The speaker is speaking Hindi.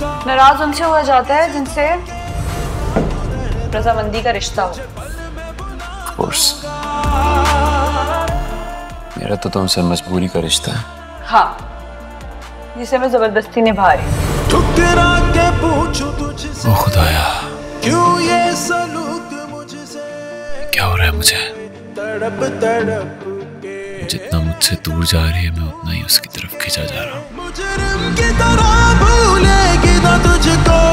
नाराज उनसे हुआ जाता है जिनसे रजामंदी का रिश्ता हो। Of course. मेरा तो तुमसे मजबूरी का रिश्ता है। हाँ, जिसे मैं जबरदस्ती निभा रही हूँ। ओ खुदाया, क्या हो रहा है मुझे? जितना मुझसे दूर जा रही है मैं उतना ही उसकी तरफ खिंचा जा रहा हूँ।